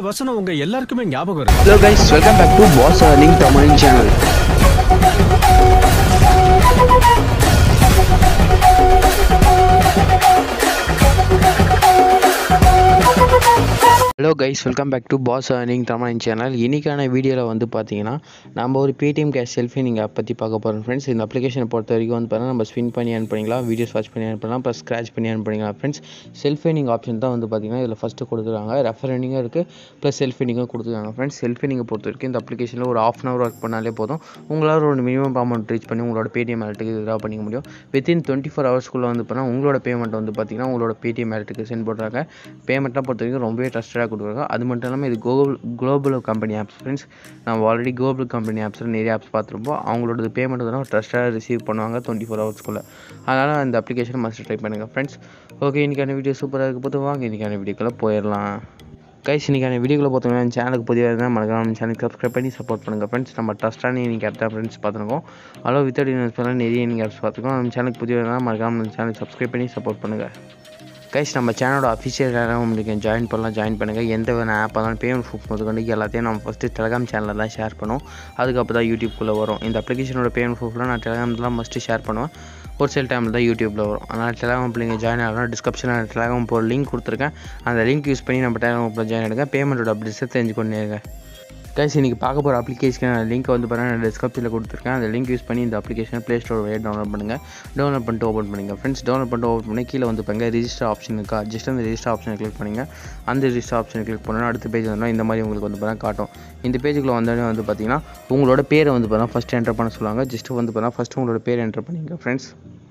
வசனம் உங்க எல்லாருக்குமே ஞாபகம் இருக்கு. Hello guys, welcome back to Boss Earning Tamil channel. Hello guys, welcome back to Boss Earning Tamil channel. இன்னைக்கான வீடியோல வந்து பாத்தீங்கன்னா நம்ம ஒரு paytm cash self earning app பத்தி பார்க்க போறோம் फ्रेंड्स. இந்த அப்ளிகேஷனை பொறுத்த வரைக்கும் வந்து பாத்தீங்கன்னா நம்ம ஸ்பின் பண்ணி earn பண்ணிக்கலாம், வீடியோஸ் வாட்ச் பண்ணி earn பண்ணலாம், ப்ளஸ் ஸ்கிராட்ச் பண்ணி earn பண்ணிக்கலாம் फ्रेंड्स. செல்ஃப் earning ஆப்ஷன் தான் வந்து பாத்தீங்கன்னா இதுல ஃபர்ஸ்ட் கொடுத்துருக்காங்க. ரெஃபர் earning இருக்கு, ப்ளஸ் செல்ஃப் earning கொடுத்துருக்காங்க फ्रेंड्स. செல்ஃப் earning பொறுத்த வரைக்கும் இந்த அப்ளிகேஷன்ல ஒரு half an hour ஒர்க் பண்ணாலே போதும், உங்களால ஒரு மினிமம் அமௌண்ட் ரீச் பண்ணி உங்களோட paytm வாலெட்டுக்கு வித்ட்ரா பண்ணிக்க முடியும். வித்தின் 24 hours குள்ள வந்து பாத்தீங்கன்னா உங்களோட பேமெண்ட் வந்து பாத்தீங்கன்னா உங்களோட paytm வாலெட்டுக்கு சென்ட் பண்றாங்க. பேமெண்ட்லாம் பொறுத்த வரைக்கும் ரொம்பவே ட்ரஸ்டடா கொடுக்குறாங்க. அது மட்டும் இல்லாமல் இது குளோபல் கம்பெனி ஆப்ஸ் ஃப்ரெண்ட்ஸ். நம்ம ஆல்ரெடி குளோபல் கம்பெனி ஆப்ஸில் நிறைய ஆப்ஸ் பார்த்துருப்போம். அவங்களோட பேமெண்ட் வந்து ட்ரஸ்டாக ரிசீவ் பண்ணுவாங்க 24 ஹவர்ஸ்க்குள்ளே. அதனால் அந்த அப்ளிகேஷன் மஸ்ட் ட்ரை பண்ணுங்கள் ஃப்ரெண்ட்ஸ். ஓகே, இன்றைக்கான வீடியோ சூப்பராக இருக்க போது வாங்க இன்றைக்கான வீடியோக்குள்ளே போயிடலாம். கைஸ், இன்றைக்கான வீடியோக்குள்ளே பார்த்தோம்னா சேனலுக்கு புதிய இருந்தால் மறக்காம சேனலுக்கு சப்ஸ்கிரைப் பண்ணி சப்போர்ட் பண்ணுங்கள் ஃப்ரெண்ட்ஸ். நம்ம ட்ரஸ்டான இன்றைக்கி ஆப் தான் ஃப்ரெண்ட்ஸ் பார்த்துருக்கோம். அளவு வித்தவுட் இன்வெஸ்ட்மெண்ட்லாம் நிறைய இன்றைக்கி ஆப்ஸ் பார்த்துருக்கோம். நம்ம சேனலுக்கு புதிய இருந்தால் மறக்காம சேனலுக்கு சப்ஸ்கிரைப் பண்ணி சப்போர்ட் பண்ணுங்கள். கைஸ், நம்ம சேனலோட அஃபிஷியல் உங்களுக்கு ஜாயின் பண்ணுங்கள். எந்த வேணா ஆப் இருந்தாலும் பேமெண்ட் ப்ரூஃப் முதற்கொண்டு எல்லாத்தையும் நம்ம ஃபஸ்ட்டு டெலகிராம் சேனலில் தான் ஷேர் பண்ணுவோம். அதுக்கப்புறம் தான் யூடியூப்குள்ளே வரும். இந்த அப்ளிகேஷனோட பேமெண்ட் ப்ரூஃப்லாம் நான் டெலகிராமில் தான் மஸ்ட்டு ஷேர் பண்ணுவேன். ஒரு சில டைமில் தான் யூடியூப்பில் வரும். அதனால் டெலகிராம் நீங்கள் ஜாயின் ஆகலாம். டிஸ்கிரிப்ஷனில் டெலகிராம் ஒரு லிங்க் கொடுத்துருக்கேன். அந்த லிங்க் யூஸ் பண்ணி நம்ம டெலகிராமில் ஜாயின் ஆகிடுங்க. பேமெண்ட்டோட அப்டேட்ஸை தெரிஞ்சுக்கொண்டேங்க. கைஸ், இன்றைக்கி பார்க்க போகிற அப்ளிகேஷன் லிங்க் வந்து பார்த்தீங்கன்னா டிஸ்கிரிப்ஷனில் கொடுத்துருக்கேன். அந்த லிங்க் யூஸ் பண்ணி இந்த அப்ளிகேஷன் ப்ளே ஸ்டோர் வழியாக டவுன்லோட் பண்ணுங்கள். டவுன்லோட் பண்ணிட்டு ஓப்பன் பண்ணுங்கள் ஃப்ரெண்ட்ஸ். டவுன்லோட் பண்ணிட்டு ஓப்பன் பண்ணி கீழே வந்து பாருங்க ரிஜிஸ்டர் ஆப்ஷன் இருக்கா, ஜஸ்ட் அந்த ரிஜிஸ்டர் ஆப்ஷனை கிளிக் பண்ணுங்க. அந்த ரிஜிஸ்டர் ஆப்ஷனை கிளிக் பண்ணால் அடுத்த பேஜ் வந்தால் இந்த மாதிரி உங்களுக்கு வந்து பார்த்தீங்கன்னா காட்டும். இந்த பேஜுக்குள்ளே வந்தோடனே வந்து பார்த்தீங்கன்னா உங்களோட பேரை வந்து பார்த்தீங்கன்னா ஃபஸ்ட்டு என்டர் பண்ண சொல்லுவாங்க. ஜஸ்ட் வந்து பார்த்தீங்கன்னா ஃபஸ்ட்டு உங்களோட பேர் என்டர் பண்ணிங்க ஃப்ரெண்ட்ஸ்.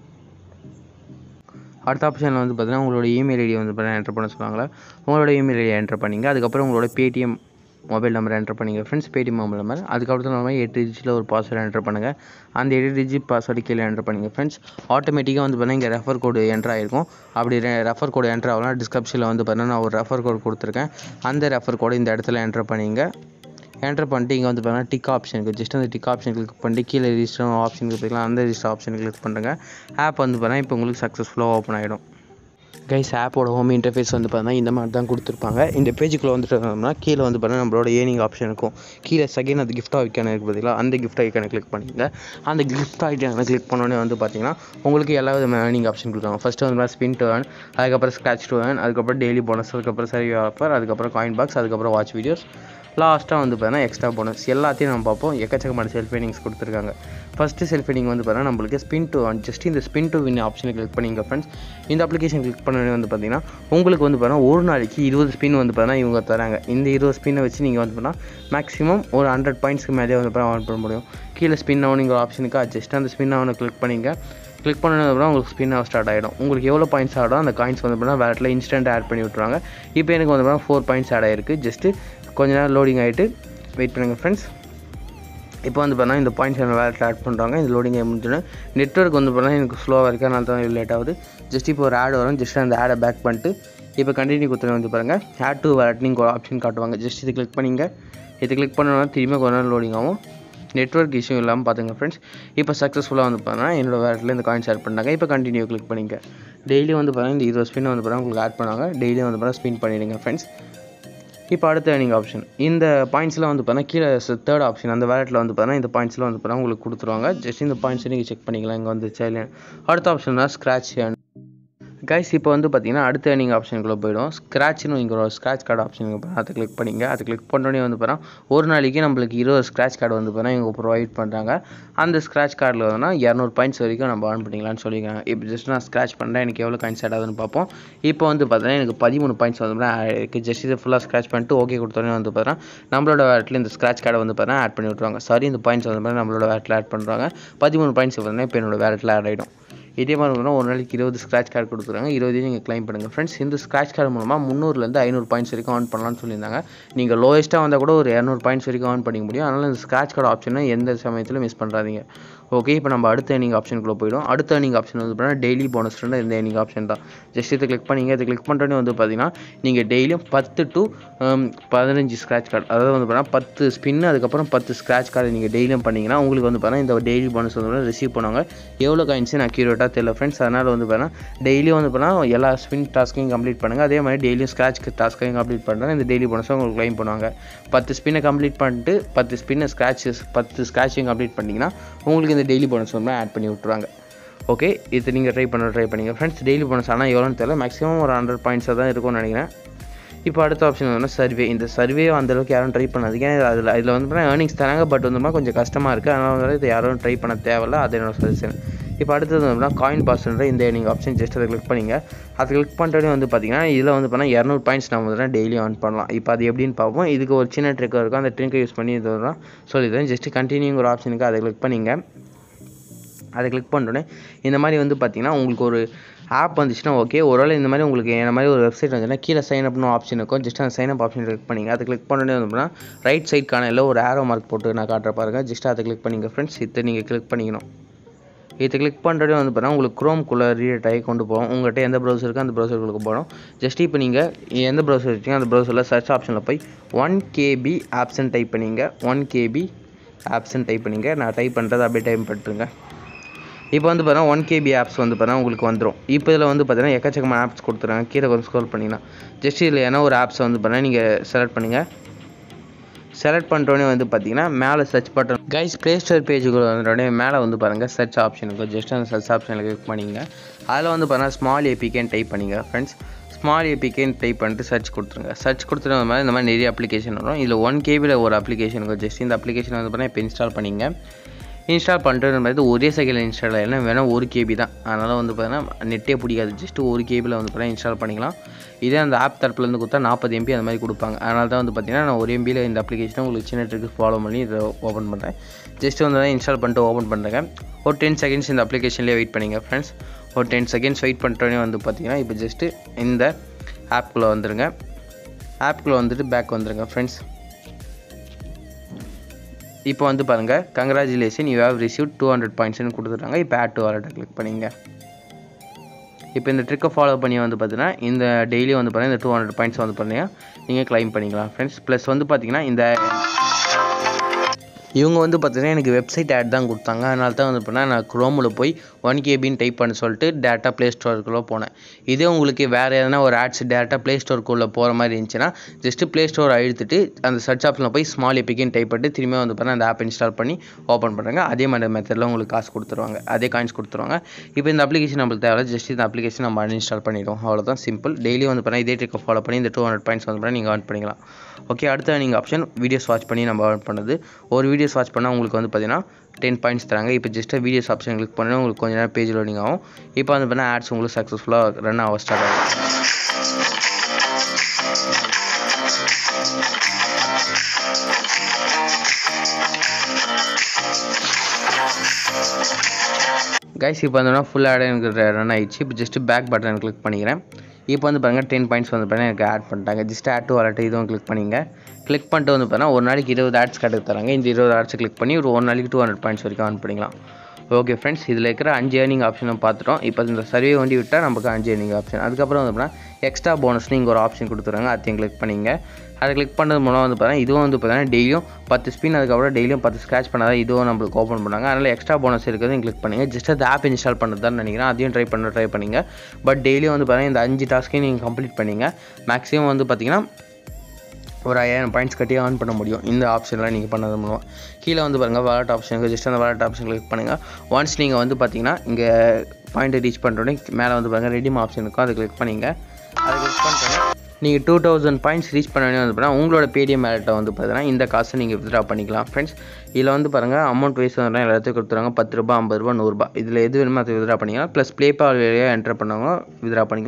அடுத்த ஆப்ஷனில் வந்து பார்த்தீங்கன்னா உங்களோட இமெயில் ஐடி வந்து பார்த்தீங்கன்னா என்டர் பண்ண சொல்லுவாங்களே, உங்களோட இமெயில் ஐடி என்டர் பண்ணிங்க. அதுக்கப்புறம் உங்களோட பேடிஎம் மொபைல் நம்பர் என்டர் பண்ணிங்க ஃப்ரெண்ட்ஸ். Paytm mobile number. அதுக்கப்புறம் நம்ம 8 டிஜிட்டில் ஒரு பாஸ்வேர்டு என்டர் பண்ணுங்கள். அந்த 8 டிஜிட் பாஸ்வேர்டு கீழே என்டர் பண்ணிங்க ஃப்ரெண்ட்ஸ். ஆட்டோமேட்டிக்காக வந்து பார்த்தீங்கன்னா இங்கே ரெஃபர் கோடு என்டர் ஆகிருக்கும். அப்படி ரெஃபர் கோடு என்டர் ஆகலாம். டிஸ்கிரிப்ஷனில் வந்து பார்த்தீங்கன்னா நான் ஒரு ரெஃபர் கோடு கொடுத்துருக்கேன். அந்த ரெஃபர் கோடு இந்த இடத்துல என்டர் பண்ணிங்க. என்டர் பண்ணிட்டு இங்கே வந்து பார்த்தீங்கன்னா டிக் ஆப்ஷன் இருக்குது. ஜஸ்ட் அந்த டிக் ஆப்ஷன் கிளிக் பண்ணிட்டு கீழே ரிஜிஸ்டர் ஆப்ஷன் கிளிக் அந்த ரிஜிஸ்டர் ஆப்ஷன் கிளிக் பண்ணுறேங்க. ஆப் வந்து பார்த்தீங்கன்னா இப்போ உங்களுக்கு சக்ஸஸ்ஃபுல்லாக ஓப்பன் ஆகிடும். கைஸ், ஆப்போட ஹோம் இன்டர்ஃபேஸ் வந்து பார்த்தீங்கன்னா இந்த மாதிரி தான் கொடுத்துருப்பாங்க. இந்த பேஜுக்குள்ளே வந்துட்டோம்னா கீழே வந்து பார்த்தீங்கன்னா நம்மளோட ஏர்னிங் ஆப்ஷன் இருக்கும். கீழே செகண்ட் அந்த கிஃப்ட் ஐக்கான இருக்குது பார்த்தீங்களா, அந்த கிஃப்ட் ஐக்கானை கிளிக் பண்ணிங்க. அந்த கிஃப்ட் ஐக்கானை கிளிக் பண்ணோடனே வந்து பார்த்தீங்கன்னா உங்களுக்கு எல்லா விதமான ஏர்னிங் ஆப்ஷன் கொடுத்தாங்க. ஃபஸ்ட்டு வந்து ஸ்பின் டு ஏர்ன், அதுக்கப்புறம் ஸ்க்ராட்ச் டு ஏர்ன், அதுக்கப்புறம் டெய்லி போனஸ், அதுக்கப்புறம் சர்வே ஆஃபர், அதுக்கப்புறம் காயின் பாக்ஸ், அதுக்கப்புறம் வாட்ச் வீடியோஸ், லாஸ்ட்டாக வந்து பார்த்தீங்கன்னா எக்ஸ்ட்ரா போனஸ் எல்லாத்தையும் நம்ம பார்ப்போம். எக்கச்சக்கமான செல்ஃப் ஏர்னிங்ஸ் கொடுத்துருக்காங்க. ஃபஸ்ட்டு செல்ஃப் ஏர்னிங் வந்து பார்த்தீங்கன்னா நம்மளுக்கு ஸ்பின் டு ஏர்ன். ஜஸ்ட் இந்த ஸ்பின் டு வின் ஆப்ஷனை கிளிக் பண்ணிங்க ஃப்ரெண்ட்ஸ். இந்த அப்ளிகேஷன் கிளிக் பண்ணோடனே வந்து பார்த்தீங்கன்னா உங்களுக்கு வந்து பார்த்தீங்கன்னா ஒரு நாளைக்கு 20 ஸ்பின் வந்து பார்த்தீங்கன்னா இவங்க தராங்க. இந்த 20 ஸ்பின்னை வச்சு நீங்கள் வந்து பார்த்தீங்கன்னா மேக்ஸிமம் ஒரு 100 பாயிண்ட்ஸ்க்கு மேலே வந்து பார்த்தீங்கன்னா ஆன் பண்ண முடியும். கீழே ஸ்பின் ஆனிங்கிற ஆப்ஷனுக்கு ஜஸ்ட் அந்த ஸ்பின் ஆனை கிளிக் பண்ணிங்க. கிளிக் பண்ணதுக்கப்புறம் உங்களுக்கு ஸ்பின் ஆக ஸ்டார்ட் ஆகிடும். உங்களுக்கு எவ்வளோ பாயிண்ட்ஸ் ஆகிடும் அந்த காயின்ஸ் வந்து பார்த்தீங்கன்னா வேலெட்டில் இன்ஸ்டன்ட் ஆட் பண்ணி விட்ருவாங்க. இப்போ எனக்கு வந்து பார்த்தீங்கன்னா 4 பாயிண்ட்ஸ் ஆட் ஆகிருக்கு. ஜஸ்ட்டு கொஞ்ச நேரம் லோடிங் ஆகிட்டு வெயிட் பண்ணுங்கள் ஃப்ரெண்ட்ஸ். இப்போ வந்து பார்த்தீங்கன்னா இந்த பாயிண்ட்ஸ் என்ன வேலெட்டில் ஆட் பண்ணுறாங்க. இந்த லோடிங் முடிஞ்சோடனே நெட்வொர்க் வந்து பார்த்தீங்கன்னா எனக்கு ஸ்லோவாக இருக்குது, அதனால தான் லேட் ஆகுது. ஜஸ்ட் இப்போ ஒரு ஆட் வரும். ஜஸ்ட் அந்த ஆடை பேக் பண்ணிட்டு இப்போ கண்டினியூ கொடுத்துட்டு வந்து பாருங்கள் ஆட் டு வேலெட் நீங்கள் ஒரு ஆப்ஷன் காட்டுவாங்க. ஜஸ்ட் இது கிளிக் பண்ணிங்க. இது கிளிக் பண்ணோன்னா திரும்ப கொஞ்ச நேரம் லோடிங் ஆகும். நெட்வொர்க் இஷ்யூ இல்லாமல் பார்த்துங்க ஃப்ரெண்ட்ஸ். இப்போ சக்ஸஸ்ஃபுல்லாக வந்து பார்த்தீங்கன்னா என்னோட வேலெட்டில் இந்த காயின்ஸ் ஆட் பண்ணாங்க. இப்போ கண்டினியூ கிளிக் பண்ணிங்க. டெய்லி வந்து பார்த்தீங்கன்னா இந்த 20 ஸ்பின் வந்து பார்த்தீங்கன்னா உங்களுக்கு ஆட் பண்ணாங்க. டெய்லி வந்து பார்த்தீங்கன்னா ஸ்பின் பண்ணிடுங்க ஃப்ரெண்ட்ஸ். இப்போ அடுத்த ஏர்னிங் ஆப்ஷன் இந்த பாயிண்ட்ஸ்லாம் வந்து பார்த்தீங்கன்னா கீழே தேர்ட் ஆப்ஷன் அந்த வேலெட்டில் வந்து பார்த்தீங்கன்னா இந்த பாயிண்ட்ஸ்லாம் வந்து பார்த்தீங்கன்னா உங்களுக்கு கொடுத்துருவாங்க. ஜஸ்ட் இந்த பாயிண்ட்ஸை நீங்கள் செக் பண்ணிக்கலாம். இங்கே வந்து அடுத்த ஆப்ஷன் தான் ஸ்க்ராட்ச் ஏர்ன். கைஸ், இப்போ வந்து பார்த்தீங்கன்னா அடுத்த ஏர்னிங் ஆப்ஷனுக்குள்ளே போய்டும். ஸ்க்ராட்ச்னு இங்கே ஒரு ஸ்க்ராட்ச் கார்டு ஆப்ஷன் அதை கிளிக் பண்ணிங்க. அதை கிளிக் பண்ணோடனே வந்து பார்த்தீங்கன்னா ஒரு நாளைக்கு நம்மளுக்கு 20 ஸ்க்ராட்ச் கார்டு வந்து பார்த்தீங்கன்னா இவங்க ப்ரொவைட் பண்ணுறாங்க. அந்த ஸ்க்ராட்ச் கார்டில் வந்து 200 பாயிண்ட்ஸ் வரைக்கும் நம்ம ஏர்ன் பண்ணிக்கலாம்னு சொல்லிக்கிறாங்க. இப்போ ஜஸ்ட் நான் ஸ்க்ராட்ச் பண்ணுறேன். எனக்கு எவ்வளோ காயின்ஸ் ஆட் ஆகுதுன்னு பார்ப்போம். இப்போ வந்து பார்த்தீங்கன்னா எனக்கு 13 பாயிண்ட்ஸ் வந்து இருக்குது. ஜஸ்ட் இதை ஃபுல்லாக ஸ்க்ராட்ச் பண்ணிட்டு ஓகே கொடுத்தோடனே வந்து பார்த்தீங்கன்னா நம்மளோட வேலெட்டில் இந்த ஸ்க்ராட்ச் கார்டை வந்து பார்த்தீங்கன்னா ஆட் பண்ணி விட்ருவாங்க. சாரி, இந்த பாயிண்ட்ஸ் வந்து பார்த்தீங்கன்னா நம்மளோட வேலெட்டில் ஆட் பண்ணுறாங்க. 13 பாயிண்ட்ஸ் பார்த்தீங்கன்னா இப்போ என்னோட வேலெட்டில் ஆட் ஆகிடும். இதே மாதிரி வந்து ஒரு நாளைக்கு 20 ஸ்க்ராட்ச் கார்டு கொடுக்குறாங்க. 20 நீங்கள் கிளைம் பண்ணுங்கள் ஃப்ரெண்ட்ஸ். இந்த ஸ்க்ராட்ச் கார்டு மூலமாக 300லேருந்து 500 பாயிண்ட்ஸ் வரைக்கும் ஆன் பண்ணலாம்னு சொல்லியிருந்தாங்க. நீங்கள் லோயஸ்ட்டாக வந்தால் கூட ஒரு 200 பாயிண்ட்ஸ் வரைக்கும் ஆன் பண்ணிக்க முடியும். அதனால் இந்த ஸ்க்ராட்ச் கார்டு ஆப்ஷனை எந்த சமயத்தில் மிஸ் பண்ணுறாதீங்க. ஓகே, இப்போ நம்ம அடுத்த ஏர்னிங் ஆப்ஷனுக்குள்ளே போய்டும். அடுத்த ஏர்னிங் ஆப்ஷன் வந்து பார்த்தீங்கன்னா டெய்லி போனஸ் இந்த ஏர்னிங் ஆப்ஷன் தான். ஜஸ்ட் இதை கிளிக் பண்ணிங்க. இதை கிளிக் பண்ணுறோன்னே வந்து பார்த்தீங்கன்னா நீங்கள் டெய்லியும் 10 to 15 ஸ்க்ராட்ச் கார்டு, அதாவது வந்து பார்த்தீங்கன்னா 10 ஸ்பின்னு அதுக்கப்புறம் 10 ஸ்க்ராட்ச் கார்டு நீங்கள் டெய்லியும் பண்ணிங்கன்னா உங்களுக்கு வந்து பார்த்தீங்கன்னா இந்த டெய்லி போனஸ் வந்து ரிசீவ் பண்ணுவாங்க. எவ்வளோ காயின்ஸுன்னு அக்யூரேட்டாக தெரியல ஃப்ரெண்ட்ஸ். அதனால் வந்து பார்த்தீங்கன்னா டெய்லியும் வந்து பார்த்தீங்கன்னா எல்லா ஸ்பின் டாஸ்க்கையும் கம்ப்ளீட் பண்ணுங்கள். அதே மாதிரி டெய்லியும் ஸ்க்ராட்ச் டாஸ்க்கையும் கம்ப்ளீட் பண்ணுறாங்க. இந்த டெய்லி போனஸை உங்களுக்கு க்ளைம் பண்ணுவாங்க. 10 ஸ்பின்னை கம்ப்ளீட் பண்ணிட்டு 10 ஸ்பின்னை 10 ஸ்க்ராட்சையும் கம்ப்ளீட் பண்ணிங்கன்னா உங்களுக்கு இந்த டெய்லி போனஸ் வந்து ஆட் பண்ணி விட்ருவாங்க. ஓகே, இது நீங்கள் ட்ரை பண்ணிங்க ஃப்ரெண்ட்ஸ். டெய்லி போனஸ் ஆனால் எவ்வளோன்னு தெரியல, மேக்ஸிமம் ஒரு 100 பாயிண்ட்ஸாக தான் இருக்கும்னு நினைக்கிறேன். இப்போ அடுத்த ஆப்ஷன் வந்து சர்வே. இந்த சர்வே அந்தளவுக்கு யாரும் ட்ரை பண்ணாதீங்க. இதில் வந்து பார்த்தீங்கன்னா ஏர்னிங்ஸ் தராங்க, பட் வந்து கொஞ்சம் கஷ்டமாக இருக்குது. அதனால் வந்து இதை யாரும் ட்ரை பண்ண தேவையில்ல. அது என்னோட சஜஷன். இப்போ அடுத்தது வந்து காயின் பாஸ்ன்ற இந்த ஏர்னிங் ஆப்ஷன் ஜஸ்ட் அதை கிளிக் பண்ணிங்க. அதை கிளிக் பண்ணுறதே வந்து பார்த்தீங்கன்னா இதில் வந்து பார்த்தீங்கன்னா 200 பாயிண்ட்ஸ் நம்ம வந்து டெய்லி ஏர்ன் பண்ணலாம். இப்போ அது எப்படின்னு பார்ப்போம். இதுக்கு ஒரு சின்ன ட்ரிக் இருக்கும். அந்த ட்ரிக்கை யூஸ் பண்ணி இது தான் சொல்லிடுறேன். ஜஸ்ட் கண்டினியூ ஒரு ஆப்ஷனுக்கு அதை கிளிக் பண்ணிங்க. அதை கிளிக் பண்ணுறோன்னே இந்த மாதிரி வந்து பார்த்தீங்கன்னா உங்களுக்கு ஒரு ஆப் வந்துச்சுன்னா ஓகே. ஒருவேளை இந்த மாதிரி உங்களுக்கு என்ன மாதிரி ஒரு வெப்சைட் வந்துச்சுன்னா கீழே சைன் அப்னு ஆப்ஷன் இருக்கும். ஜஸ்ட் அந்த சைன் அப் ஆப்ஷன் கிளிக் பண்ணிங்க. அதை கிளிக் பண்ணோன்னே வந்து ரைட் சைட்கான இல்லை ஒரு ஆரோ மார்க் போட்டு நான் காட்டுற பாருங்க. ஜஸ்ட் அதை கிளிக் பண்ணிங்க ஃப்ரெண்ட்ஸ். இதை நீங்கள் கிளிக் பண்ணிக்கணும். இதை கிளிக் பண்ணுறதே வந்து பார்த்தீங்கன்னா உங்களுக்கு குரோம்குள்ளே ரீடேட் ஆகி கொண்டு போகும். உங்கள்கிட்ட எந்த ப்ரௌசர் இருக்கோ அந்த ப்ரௌசருக்கு போகணும். ஜஸ்ட் இப்போ நீங்கள் எந்த ப்ரௌசர் வச்சிங்க அந்த ப்ரௌசரில் சர்ச் ஆப்ஷனில் போய் 1 KB ஆப்ஷன் டைப் பண்ணிங்க. 1 KB ஆப்ஷன் டைப் பண்ணிங்க. நான் டைப் பண்ணுறது அப்படியே டைப் பண்ணிட்டுருங்க. இப்போ வந்து பார்த்தீங்கன்னா 1 KB ஆப்ஸ் வந்து பார்த்தீங்கன்னா உங்களுக்கு வந்துடும். இப்போ இதில் வந்து பார்த்தீங்கன்னா எக்கச்சக்கமான ஆப்ஸ் கொடுத்துறாங்க. கீழே கொஞ்சம் ஸ்க்ரோல் பண்ணிங்கன்னா ஜஸ்ட் இதில் ஏன்னா ஒரு ஆப்ஸை வந்து பார்த்தீங்கன்னா நீங்கள் செலக்ட் பண்ணுங்கள். செலக்ட் பண்ணுறோன்னே வந்து பார்த்தீங்கன்னா மேலே search button guys play store பேஜுக்குள்ள வந்துட்டோடனே மேலே வந்து பாருங்கள் சர்ச் ஆப்ஷனுக்கு ஜஸ்ட் அந்த சர்ச் ஆப்ஷனில் கிளிக் பண்ணிங்க. அதில் வந்து பார்த்தீங்கன்னா ஸ்மால் ஏபிகேன்னு டைப் பண்ணிங்க ஃப்ரெண்ட்ஸ். ஸ்மால் ஏபிகேன்னு டைப் பண்ணிட்டு சர்ச் கொடுத்துருங்க. சர்ச் கொடுத்துட்டு இந்த மாதிரி நிறைய அப்ளிகேஷன் வரும். இதில் 1 KBயில் ஒரு அப்ளிகேஷனுக்கு ஜஸ்ட் இந்த அப்ளிகேஷன் வந்து பார்த்தீங்கன்னா இப்போ இன்ஸ்டால் பண்ணிங்க. இன்ஸ்டால் பண்ணுறது மாதிரி ஒரே செகண்டில் இன்ஸ்டால் ஆகிடலாம். வேணால் 1 KB தான். அதனால் வந்து பார்த்தீங்கன்னா நெட்டே பிடிக்காது. ஜஸ்ட்டு 1 KBயில் வந்து பார்த்தீங்கன்னா இன்ஸ்டால் பண்ணிக்கலாம். இதே அந்த ஆப் தரப்புலேருந்து கொடுத்தா 40 MB அந்த மாதிரி கொடுப்பாங்க. அதனால தான் வந்து பார்த்தீங்கன்னா நான் 1 MBயில் இந்த அப்ளிகேஷனை உங்களுக்கு சின்ன ட்ரிக்கு ஃபாலோ பண்ணி இதை ஓப்பன் பண்ணுறேன். ஜஸ்ட் வந்து இன்ஸ்டால் பண்ணிட்டு ஓப்பன் பண்ணுறேங்க. ஒரு 10 செகண்ட்ஸ் இந்த அப்ளிகேஷன்லேயே வெயிட் பண்ணிங்க ஃப்ரெண்ட்ஸ். ஒரு 10 செகண்ட்ஸ் வெயிட் பண்ணுறோன்னே வந்து பார்த்தீங்கன்னா இப்போ ஜஸ்ட்டு இந்த ஆப்குள்ளே வந்துடுங்க. ஆப்குள்ளே வந்துட்டு பேக் வந்துடுங்க ஃப்ரெண்ட்ஸ். இப்போ வந்து பாருங்கள் கங்க்ராச்சுலேஷன் யூ ஹேவ் ரிசீவ் 200 பாயிண்ட்ஸ்னு கொடுத்துட்டாங்க. இப்போ ஆட் டு வாலெட்டை கிளிக் பண்ணிங்க. இப்போ இந்த ட்ரிக்கை ஃபாலோ பண்ணி வந்து பார்த்தீங்கன்னா இந்த டெய்லி வந்து பார்த்தீங்கன்னா இந்த 200 பாயிண்ட்ஸ் வந்து பார்த்தீங்கன்னா நீங்கள் கிளைம் பண்ணிக்கலாம் ஃப்ரெண்ட்ஸ். ப்ளஸ் வந்து பார்த்தீங்கன்னா இந்த இவங்க வந்து பார்த்தீங்கன்னா எனக்கு வெப்சைட் ஆட் தான் கொடுத்தாங்க. அதனால தான் வந்து பார்த்தீங்கன்னா நான் குரோமில் போய் 1 KBன்னு டைப் பண்ண சொல்லிட்டு டேட்டா ப்ளே ஸ்டோருக்குள்ளே போனேன். இதே உங்களுக்கு வேறு எதனா ஒரு ஆட்ஸ் டேட்டா ப்ளே ஸ்டோருக்குள்ளே போகிற மாதிரி இருந்துச்சுன்னா ஜஸ்ட்டு ப்ளே ஸ்டோர் அழுத்திட்டு அந்த சர்ச் ஆப்ஷனில் போய் ஸ்மால் ஏபிகேன்னு டைப் பண்ணிட்டு திரும்ப வந்து பார்த்தீங்கன்னா அந்த ஆப் இன்ஸ்டால் பண்ணி ஓப்பன் பண்ணுறாங்க. அதே மாதிரி மெத்தடில் உங்களுக்கு காசு கொடுத்துருவாங்க. அதே காயின்ஸ் கொடுத்துருவாங்க. இப்போ இந்த அப்ளிகேஷன் நம்மளுக்கு தேவை. ஜஸ்ட் இந்த அப்ளிகேஷன் நம்ம அன்இன்ஸ்டால் பண்ணிவிடுவோம். அவ்வளோதான் சிம்பிள். டெய்லி வந்து பார்த்தீங்கன்னா இதே ட்ரிக்கை ஃபாலோ பண்ணி இந்த 200 பாயிண்ட்ஸ் வந்து பார்த்தீங்கன்னா நீங்கள் ஏர்ன் பண்ணிக்கலாம். ஓகே, அடுத்த நீங்கள் ஆப்ஷன் வீடியோஸ் வாட்ச் பண்ணி நம்ம ஏர்ன் பண்ணுறது. ஒரு வீடியோஸ் வாட்ச் பண்ணால் உங்களுக்கு வந்து பார்த்தீங்கன்னா 10 பாயிண்ட்ஸ் தராங்க. இப்போ ஜஸ்ட்டு வீடியோஸ் ஆப்ஷன் கிளிக் பண்ணால் உங்களுக்கு கொஞ்சம் நேரம் பேஜ் லோடிங் ஆகும். இப்போ வந்து பார்த்தீங்கன்னா ஆட்ஸ் உங்களுக்கு சக்ஸஸ்ஃபுல்லாக ரன் ஆக ஸ்டார்ட் ஆகும். கைஸ் இப்போ வந்து ஃபுல் ஆட் எனக்கு ரன் ஆயிடுச்சு. இப்போ ஜஸ்ட்டு பேக் பட்டன் கிளிக் பண்ணிக்கிறேன். இப்போ வந்து பாருங்கள் 10 பாயிண்ட்ஸ் வந்து பார்த்தீங்கன்னா எனக்கு ஆட் பண்ணிட்டாங்க. ஜஸ்ட் ஆட் டு வாலெட் இதுவும் கிளிக் பண்ணிங்க. கிளிக் பண்ணிட்டு வந்து பார்த்தீங்கன்னா ஒரு நாளைக்கு 20 ஆட்ஸ் காட்டுக்கு தராங்க. இந்த 20 ஆட்ஸ் கிளிக் பண்ணி ஒரு நாளைக்கு 200 பாயிண்ட்ஸ் வரைக்கும் ஏர்ன் பண்ணிக்கலாம். ஓகே ஃப்ரெண்ட்ஸ், இதில் இருக்கிற 5 ஏர்னிங் ஆப்ஷனை பார்த்துட்டோம். இப்போ இந்த சர்வே வண்டி விட்டால் நமக்கு 5 ஏர்னிங் ஆப்ஷன். அதுக்கப்புறம் வந்து பார்த்தீங்கன்னா எக்ஸ்ட்ரா போனஸ்னு இங்கே ஒரு ஆப்ஷன் கொடுத்துருவாங்க. அதையும் கிளிக் பண்ணிங்க. அதை கிளிக் பண்ணுறது மூலம் வந்து பார்த்தீங்கன்னா இதுவும் வந்து பார்த்தீங்கன்னா டெய்லியும் 10 ஸ்பின் அதுக்கப்புறம் டெய்லியும் 10 ஸ்க்ராட்ச் பண்ணாதான் இதுவும் நம்மளுக்கு ஓப்பன் பண்ணாங்க. அதனால் எக்ஸ்ட்ரா போனஸ் இருக்கிறது கிளிக் பண்ணுங்கள். ஜஸ்ட் அந்த ஆப் இன்ஸ்டால் பண்ணுறது தான் நினைக்கிறேன். அதையும் ட்ரை பண்ணிங்க. பட் டெய்லியும் வந்து பார்த்தீங்கன்னா இந்த 5 டாஸ்க்கையும் நீங்கள் கம்ப்ளீட் பண்ணிங்க. மேக்ஸிமம் வந்து பார்த்தீங்கன்னா ஒரு 5000 பாயிண்ட்ஸ் கட்டி ஏர்ன் பண்ண முடியும் இந்த ஆப்ஷனில் நீங்கள் பண்ணது மூலம். கீழே வந்து பாருங்கள் வாலெட் ஆப்ஷனுக்கு ஜஸ்ட் அந்த வாலெட் ஆப்ஷன் கிளிக் பண்ணுங்கள். ஒன்ஸ் நீங்கள் வந்து பார்த்தீங்கன்னா இங்கே பாயிண்ட்டை ரீச் பண்ணுறோன்னே மேலே வந்து பாருங்கள் ரெடீம் ஆப்ஷன் இருக்கும். அதை கிளிக் பண்ணிங்க. அதை கிளிக் பண்ணிட்டோன்னே நீங்கள் 2000 பாயிண்ட்ஸ் ரீச் பண்ணோன்னே வந்து பார்த்தீங்கன்னா உங்களோட பேடிஎம் வேலெட்டை வந்து பார்த்தீங்கன்னா இந்த காசை நீங்கள் வித்ட்ரா பண்ணிக்கலாம் ஃப்ரெண்ட்ஸ். இதில் வந்து பாருங்கள் அமௌண்ட் வைஸ் வந்து எல்லாத்தையும் கொடுத்துருவாங்க. 10 ரூபா, 50 ரூபா, 100 ரூபா. இதில் எது வேணுமோ அதை வித்ட்ரா பண்ணிக்கலாம். ப்ளஸ் ப்ளே பால் வேலையாக என்டர் பண்ணவங்க வித்ட்ரா பண்ணிக்கலாம்.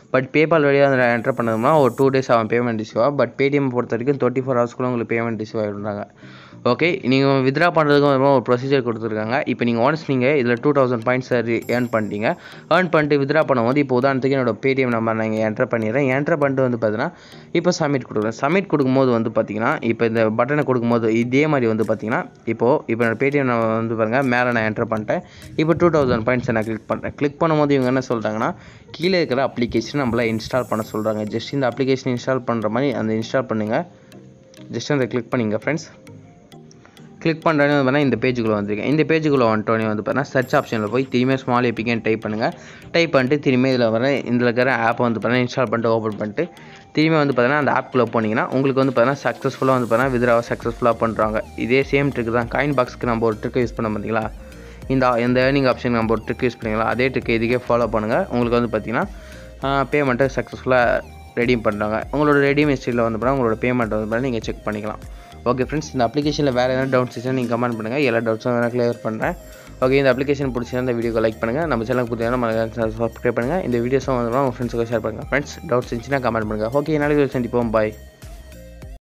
பட் பேபால் வழியாக அதில் என்டர் பண்ணதுனா ஒரு 2 days ஆகும் பேமெண்ட் ரிசீவ் ஆகும். பட் பேடிஎம் பொறுத்த வரைக்கும் 24 ஹவர்ஸ்க்குள்ளே உங்களுக்கு பேமெண்ட் ரிசீவ் ஆகிடுறாங்க. ஓகே, நீங்கள் வித்ரா பண்ணுறதுக்கும் ஒரு ப்ரொசீஜர் கொடுத்துருக்காங்க. இப்போ நீங்கள் ஒன்ஸ் நீங்கள் இதில் 2000 பாயிண்ட்ஸ் ஏர்ன் பண்ணிட்டீங்க. ஏர்ன் பண்ணிட்டு வித்ரா பண்ணும்போது இப்போ உதாரணத்துக்கு என்னோட பேடிஎம் நம்பர் நான் இங்கே என்டர் பண்ணிடுறேன். என்டர் பண்ணிட்டு வந்து பார்த்தீங்கன்னா இப்போ சப்மிட் கொடுக்குறேன். சப்மிட் கொடுக்கும்போது வந்து பார்த்தீங்கன்னா இப்போ இந்த பட்டனை கொடுக்கும்போது இதே மாதிரி வந்து பார்த்தீங்கன்னா இப்போ என்னோட பேடிஎம் நம்பர் வந்து பாருங்கள் மேலே நான் என்டர் பண்ணிட்டேன். இப்போ 2000 பாயிண்ட்ஸை நான் கிளிக் பண்ணுறேன். கிளிக் பண்ணும்போது இவங்க என்ன சொல்கிறாங்கன்னா கீழே இருக்கிற அப்ளிகேஷன் நம்மள இன்ஸ்டால் பண்ண சொல்கிறாங்க. ஜஸ்ட் இந்த அப்ளிகேஷன் இன்ஸ்டால் பண்ணுற மாதிரி அந்த இன்ஸ்டால் பண்ணுங்கள். ஜஸ்ட் அந்த கிளிக் பண்ணிங்க ஃப்ரெண்ட்ஸ். கிளிக் பண்ணுறேன்னு வந்து பார்த்தீங்கன்னா இந்த பேஜுக்குள்ளே வந்திருக்கேன். இந்த பேஜுக்குள்ளே வந்துட்டோன்னே வந்து பார்த்தீங்கன்னா சர்ச் ஆப்ஷனில் போய் திரும்பி ஸ்மால் ஏபிகேன்னு டைப் பண்ணுங்கள். டைப் பண்ணிட்டு திரும்பி இதில் இதில் இருக்கிற ஆப்பை வந்து பார்த்தீங்கன்னா இன்ஸ்டால் பண்ணிட்டு ஓப்பன் பண்ணிட்டு திரும்பி வந்து பார்த்தீங்கன்னா அந்த ஆப்குள்ளே போனீங்கன்னா உங்களுக்கு வந்து பார்த்தீங்கன்னா சக்ஸஸ்ஃபுல்லாக வந்து பார்த்தீங்கன்னா வித்ராவை சக்ஸஸ்ஃபுல்லாக பண்ணுறாங்க. இதே சேம் ட்ரிக் தான். காயின் பாக்ஸ்க்கு நம்ம ஒரு ட்ரிக் யூஸ் பண்ண பார்த்தீங்களா, இந்த ஏர்னிங் ஆப்ஷன் நம்ம ஒரு ட்ரிக் யூஸ் பண்ணிங்களா, அதே ட்ரிக் இதுக்கே ஃபாலோ பண்ணுங்கள். உங்களுக்கு வந்து பார்த்தீங்கன்னா பேமெண்ட்டை சக்ஸஸ்ஃபுல்லாக ரெடீம் பண்ணுறாங்க. உங்களோட ரெடீம் ஹிஸ்ட்ரியில் வந்து பார்த்தீங்கன்னா உங்களோட பேமெண்ட் வந்து பார்த்தீங்கன்னா நீங்கள் செக் பண்ணிக்கலாம். ஓகே ஃப்ரெண்ட்ஸ், இந்த அப்ளிகேஷனில் வேறு எதனா டவுட்ஸ் இருந்துச்சுன்னா நீங்கள் கமெண்ட் பண்ணுங்கள். எல்லா டவுட்ஸும் நான் கிளியர் பண்ணுறேன். ஓகே, இந்த அப்ளிகேஷன் பிடிச்சிருந்தா இந்த வீடியோக்கு லைக் பண்ணுங்கள். நம்ம சேனலுக்கு புரியாமல் நம்ம சப்ஸ்கிரைப் பண்ணுங்கள். இந்த வீடியோஸும் வந்து உங்கள் ஃப்ரெண்ட்ஸுக்கு ஷேர் பண்ணுங்கள். ஃப்ரெண்ட்ஸ் டவுட்ஸ் இருந்துச்சுன்னா கமெண்ட் பண்ணுங்கள். ஓகே, நாளைக்கு சந்திப்போம். பாய்.